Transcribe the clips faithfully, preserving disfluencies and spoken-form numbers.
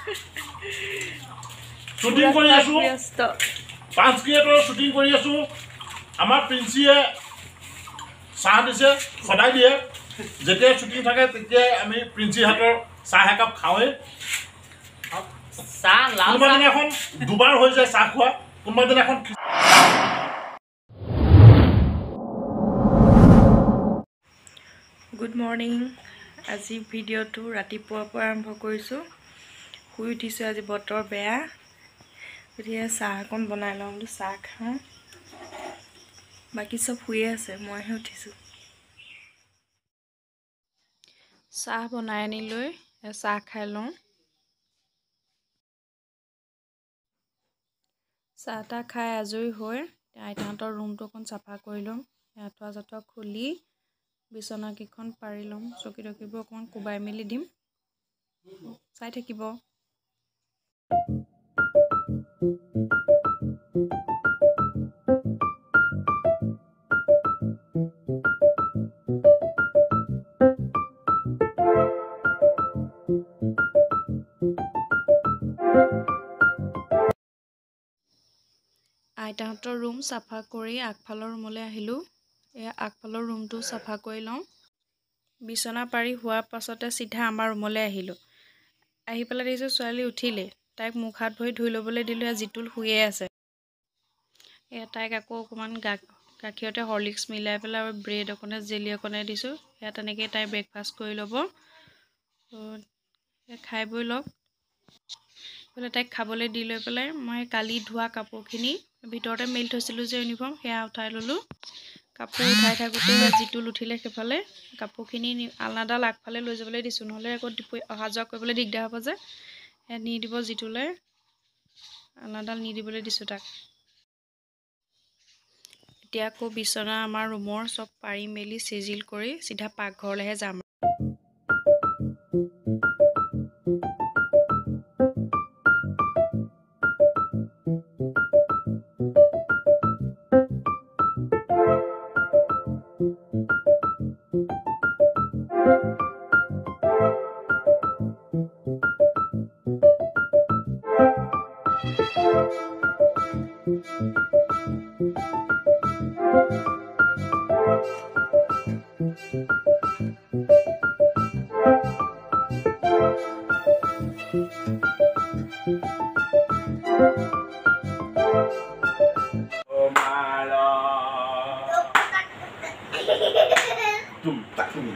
Shooting কৰি আছো পাঁচ ক্ৰিয়েটৰ শুটিং কৰি আছো আমাৰ প্ৰিন্সিয়ে চাহ দিছে সদায় দিয়ে যেতিয়া শুটিং থাকে তেতিয়া আমি প্ৰিন্সি হাতৰ চাহ একাপ খাওঁৱে চাহ লাল কোনোবা দিনাখন দুবাৰ হৈ যায় চাহ খোৱা কোনোবা দিনাখন গুড মৰ্নিং আজি ভিডিঅ'টো ৰাতিপুৱাৰ পৰা আৰম্ভ কৰিছোঁ শুই উঠিছোঁ আজি বতৰ বেয়া গতিকে চাহ অকণ বনাই লওঁ বোলো চাহ খাওঁ বাকী চব শুয়ে আছে মইহে উঠিছোঁ চাহ বনাই আনি লৈ চাহ খাই লওঁ চাহ তাহ খাই আজৰি হৈ আইতাহঁতৰ ৰুমটো অকণ চাফা কৰি লওঁ আঁঠুৱা চাঠুৱা খুলি বিচনাকেইখন পাৰি ল'ম চকী টকীবোৰ অকণমান কোবাই মেলি দিম চাই থাকিব আইতাহঁতৰ ৰুম চাফা কৰি আগফালৰ ৰুমলৈ আহিলোঁ এয়া আগফালৰ ৰুমটো চাফা কৰি লওঁ বিচনা পাৰি হোৱাৰ পাছতে চিধা আমাৰ ৰুমলৈ আহিলোঁ আহি পেলাই দেখিছোঁ ছোৱালী উঠিলে তাইক মুখ হাত ভৰি ধুই ল'বলৈ দিলোঁ জিতুল শুয়ে আছে এয়া তাইক আকৌ অকণমান গা গাখীৰতে হৰলিক্স মিলাই পেলাই আৰু ব্ৰেড অকণে জেলি অকণে দিছোঁ সেয়া তেনেকৈ তাই ব্ৰেকফাষ্ট কৰি ল'ব খাই বৈ লওক বোলে তাইক খাবলৈ দি লৈ পেলাই মই কালি ধোৱা কাপোৰখিনি ভিতৰতে মেলি থৈছিলোঁ যে ইউনিফৰ্ম সেয়া উঠাই ল'লোঁ কাপোৰ উঠাই থাকোঁতে জিতুল উঠিলে সেইফালে কাপোৰখিনি আলনাডাল আগফালে লৈ যাবলৈ দিছোঁ নহ'লে আকৌ অহা যোৱা কৰিবলৈ দিগদাৰ হ'ব যে সেয়া নি দিব জিতুলে আলনাডাল নি দিবলৈ দিছোঁ তাক এতিয়া আকৌ বিচনা আমাৰ ৰুমৰ চব পাৰি মেলি চিজিল কৰি চিধা পাকঘৰলৈহে যাম Dum tak dum.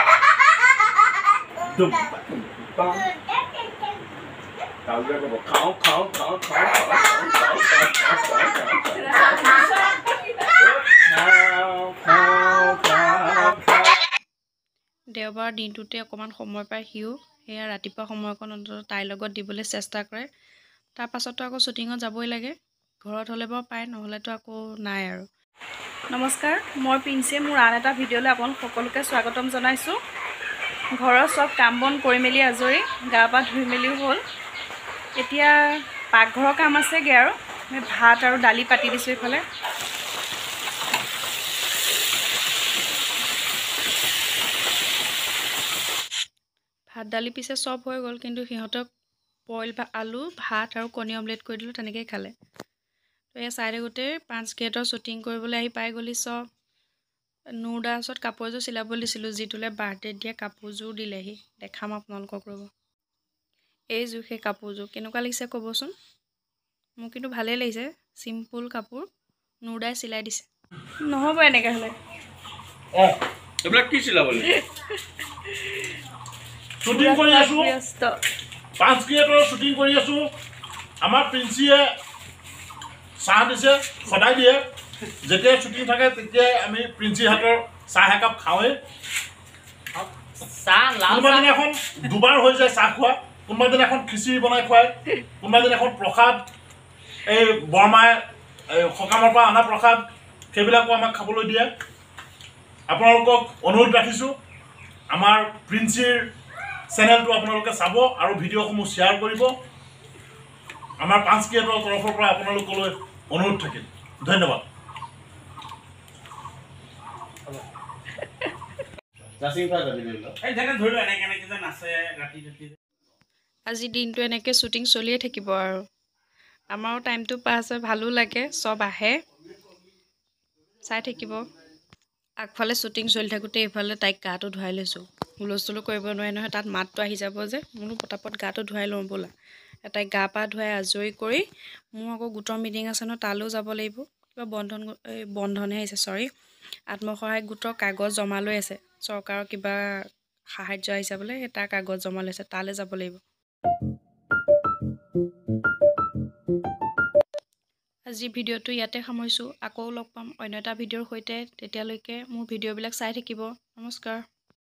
Dum tak dum. Bang. Kau dia kau kau kau kau kau দেওবাৰ দিনটোতে অকণমান সময় পাই সিও সেয়া ৰাতিপুৱা সময়কণ অন্তত তাইৰ লগত দিবলৈ চেষ্টা কৰে তাৰ পাছতো আকৌ শ্বুটিঙত যাবই লাগে ঘৰত হ'লে বাৰু পায় নহ'লেতো আকৌ নাই আৰু নমস্কাৰ মই প্ৰিন্সিয়ে মোৰ আন এটা ভিডিঅ'লৈ আপোনালোক সকলোকে স্বাগতম জনাইছোঁ ঘৰৰ চব কাম বন কৰি মেলি আজৰি গা পা ধুই মেলিও হ'ল এতিয়া পাকঘৰৰ কাম আছেগৈ আৰু মই ভাত আৰু দালি পাতি দিছোঁ এইফালে ভাত দালি পিছে চব হৈ গ'ল কিন্তু সিহঁতক বইল বা আলু ভাত আৰু কণী অমলেট কৰি দিলোঁ তেনেকৈয়ে খালে তো এয়া চাই থাকোঁতে পাঁচ গেটৰ শ্বুটিং কৰিবলৈ আহি পাই গ'লি চব নুৰ দাৰ ওচৰত কাপোৰ এযোৰ চিলাবলৈ দিছিলোঁ যিটোলৈ বাৰ্থডেত দিয়া কাপোৰযোৰ দিলেহি দেখাম আপোনালোকক ৰ'ব এইযোৰ সেই কাপোৰযোৰ কেনেকুৱা লাগিছে ক'বচোন মোৰ কিন্তু ভালেই লাগিছে চিম্পুল কাপোৰ নুৰ দাই চিলাই দিছে নহ'ব এনেকৈ হ'লে অঁ এইবিলাক কি চিলাবলৈ শুটিং কৰি আছো পাঁচ ক্ৰিয়েটৰ শুটিং কৰি আছো আমাৰ প্ৰিন্সিয়ে চাহ দিছে সদায় দিয়ে যেতিয়া শুটিং থাকে তেতিয়াই আমি প্ৰিন্সি হাতৰ চাহ একাপ খাওঁৱে চাহ কোনোবা দিনাখন দুবাৰ হৈ যায় চাহ খোৱা কোনোবা দিনাখন খিচিৰি বনাই খুৱায় কোনোবা দিনাখন প্ৰসাদ এই বৰমাই সকামৰ পৰা অনা প্ৰসাদ সেইবিলাকো আমাক খাবলৈ দিয়ে আপোনালোকক অনুৰোধ ৰাখিছোঁ আমাৰ প্ৰিন্সিৰ চেনেলটো আপোনালোকে চাব আৰু ভিডিঅ'সমূহ শ্বেয়াৰ কৰিব আমাৰ পাঁচ ক্ৰিয়েটৰৰ তৰফৰ পৰা আপোনালোকলৈ অনুৰোধ থাকিল ধন্যবাদ জাসিং ফা জানি ললো এই জানে ধৰিলো এনে কেনে কিজন আছে ৰাতি ৰাতি আজি দিনটো এনেকৈ শ্বুটিং চলিয়ে থাকিব আৰু আমাৰো টাইমটো পাছ হয়, ভালো লাগে, চব আহে চাই থাকিব। আগফালে শ্বুটিং চলি থাকোঁতে এইফালে তাইক গাটো ধুৱাই লৈছোঁ। হুলস্থুলো কৰিব নোৱাৰে নহয়, তাত মাতটো আহি যাব যে, মোৰো পটাপট গাটো ধুৱাই লওঁ ব'লা। তাইক গা পা ধুৱাই আজৰি কৰি মোৰ আকৌ গোটৰ মিটিং আছে ন, তালৈও যাব লাগিব। কিবা বন্ধন এই বন্ধনহে আহিছে চৰি আত্মসহায়ক গোটৰ কাগজ জমা লৈ আছে, চৰকাৰৰ কিবা সাহাৰ্য আহিছে বোলে, সেই তাৰ কাগজ জমা লৈছে, তালৈ যাব লাগিব। আজি ভিডিঅ'টো ইয়াতে সামৰিছোঁ। আকৌ লগ পাম অন্য এটা ভিডিঅ'ৰ সৈতে। তেতিয়ালৈকে মোৰ ভিডিঅ'বিলাক চাই থাকিব। নমস্কাৰ।